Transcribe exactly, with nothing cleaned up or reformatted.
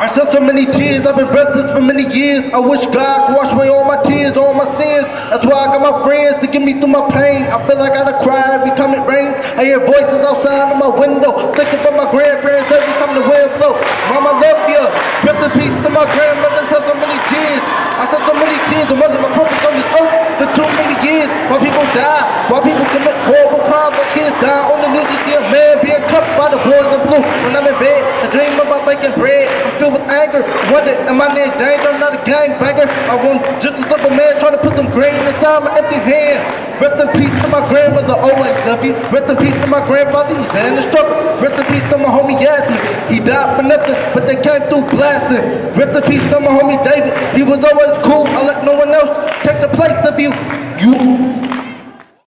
I shed so many tears, I've been breathless for many years. I wish God could wash away all my tears, all my sins. That's why I got my friends to get me through my pain. I feel like I gotta cry every time it rains. I hear voices outside of my window, thinking about my grandparents every time the wind blows. Mama, love you. Rest in peace to my grandmother, shed so many tears. I shed so many tears, and wonder my purpose on this earth for too many years. Why people die, why people commit horrible crimes, why kids die on the news. You see a man being cuffed by the boys in blue. When I'm in bed, I dream about making bread. I'm filled with anger, wonder, am I near danger? I'm not a gangbanger. I want just a simple man trying to put some grain inside my empty hands. Rest in peace to my grandmother, always love you. Rest in peace to my grandfather, he was there in the struggle. Rest in peace to my homie Yasmin, he died for nothing, but they came through blasting. Rest in peace to my homie David, he was always cool. I let no one else take the place of you. You